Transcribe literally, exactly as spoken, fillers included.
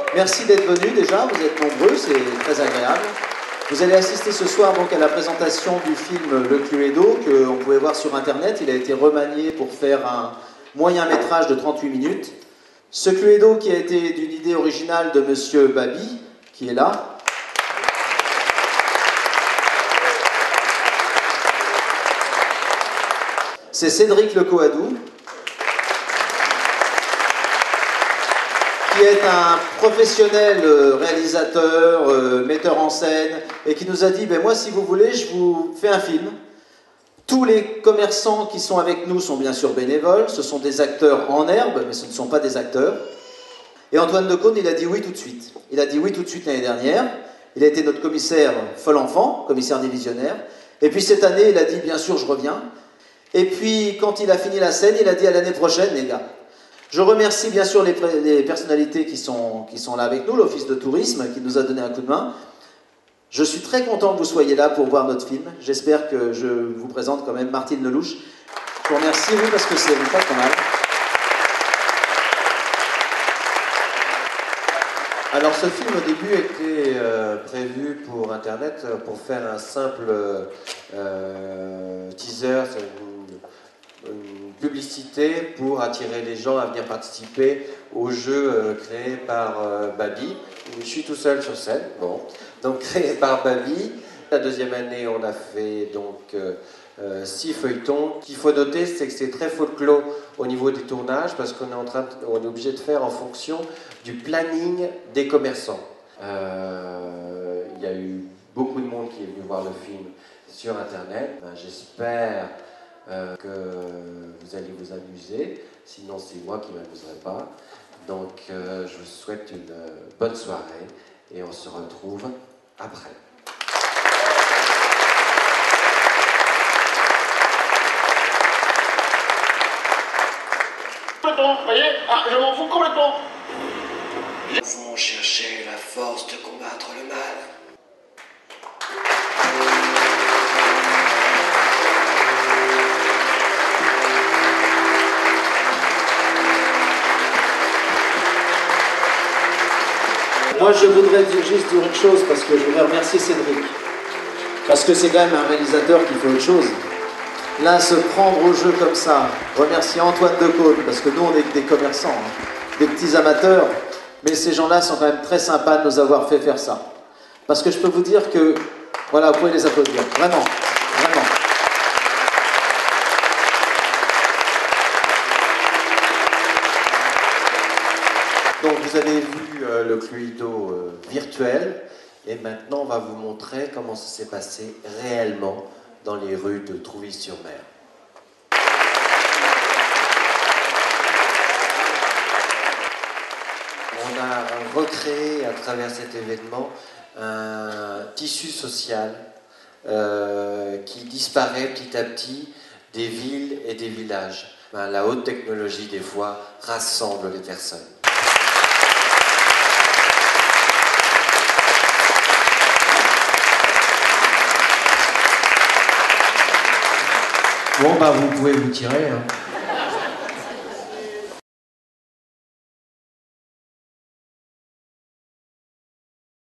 merci d'être venus déjà, vous êtes nombreux, c'est très agréable. Vous allez assister ce soir donc à la présentation du film Le Cluedo, qu'on pouvait voir sur internet. Il a été remanié pour faire un moyen métrage de trente-huit minutes. Ce Cluedo qui a été d'une idée originale de Monsieur Babi, qui est là. C'est Cédric Lecoadou, qui est un professionnel réalisateur, euh, metteur en scène, et qui nous a dit, ben moi si vous voulez, je vous fais un film. Tous les commerçants qui sont avec nous sont bien sûr bénévoles, ce sont des acteurs en herbe, mais ce ne sont pas des acteurs. Et Antoine Decaune, il a dit oui tout de suite. Il a dit oui tout de suite l'année dernière. Il a été notre commissaire Folenfant, commissaire divisionnaire. Et puis cette année, il a dit bien sûr je reviens. Et puis quand il a fini la scène, il a dit à l'année prochaine les gars. Je remercie bien sûr les, les personnalités qui sont, qui sont là avec nous, l'Office de tourisme qui nous a donné un coup de main. Je suis très content que vous soyez là pour voir notre film. J'espère que je vous présente quand même Martine Lelouch. Je vous remercie, oui, parce que c'est pas trop mal. Alors ce film au début était euh, prévu pour Internet pour faire un simple euh, teaser, une, une publicité pour attirer les gens à venir participer au jeu euh, créé par euh, Babi. Je suis tout seul sur scène, bon. Donc créé par Babi. La deuxième année, on a fait donc euh, euh, six feuilletons. Ce qu'il faut noter, c'est que c'est très folklore au niveau des tournages parce qu'on est en train, de, on est obligé de faire en fonction du planning des commerçants. Euh, il y a eu beaucoup de monde qui est venu voir le film sur Internet. Ben, j'espère euh, que vous allez vous amuser. Sinon, c'est moi qui ne m'amuserai pas. Donc, euh, je vous souhaite une euh, bonne soirée et on se retrouve après. Complètement, vous voyez, ah, je m'en fous complètement. Nous pouvons chercher la force de combattre le mal. Moi, je voudrais dire, juste dire une chose, parce que je voudrais remercier Cédric. Parce que c'est quand même un réalisateur qui fait autre chose. Là, se prendre au jeu comme ça, remercier Antoine Decaune, parce que nous, on est des commerçants, hein, des petits amateurs, mais ces gens-là sont quand même très sympas de nous avoir fait faire ça. Parce que je peux vous dire que, voilà, vous pouvez les applaudir, vraiment, vraiment. Donc vous avez vu euh, le Cluedo euh, virtuel, et maintenant on va vous montrer comment ça s'est passé réellement dans les rues de Trouville-sur-Mer. On a recréé à travers cet événement un tissu social euh, qui disparaît petit à petit des villes et des villages. Ben, la haute technologie des fois rassemble les personnes. Bon, bah vous pouvez vous tirer. Hein.